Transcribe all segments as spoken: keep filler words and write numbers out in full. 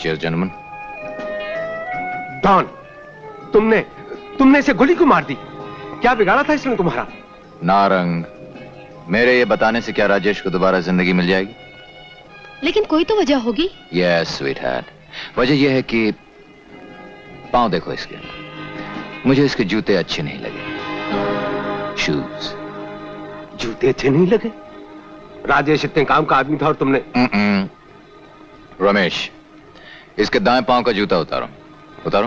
Cheers, gentlemen. Don, तुमने तुमने इसे गोली क्यों मार दी? क्या बिगाड़ा था इसने तुम्हारा? नारंग, मेरे ये बताने से क्या राजेश को दोबारा जिंदगी मिल जाएगी? लेकिन कोई तो वजह होगी। यस स्वीटहार्ट, वजह यह है कि पांव देखो इसके, मुझे इसके जूते अच्छे नहीं लगे। शूज। जूते अच्छे नहीं लगे? राजेश इतने काम का आदमी था और तुमने। रमेश, इसके दाएं पांव का जूता उतारो, उतारो।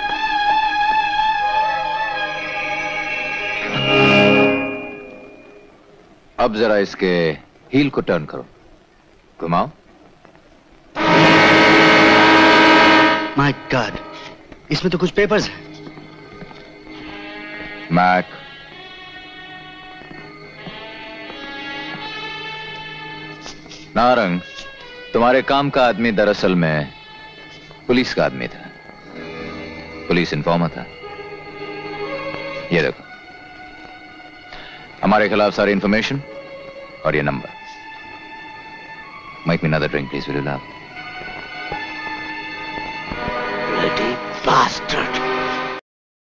अब जरा इसके हील को टर्न करो, घुमाओ। माय गॉड, इसमें तो कुछ पेपर्स हैं। मैक, नारंग, तुम्हारे काम का आदमी दरअसल में पुलिस का आदमी था, पुलिस इन्फॉर्मर था। ये देखो, हमारे खिलाफ सारी इंफॉर्मेशन और ये number. Make me another drink please, will you love? Bloody bastard!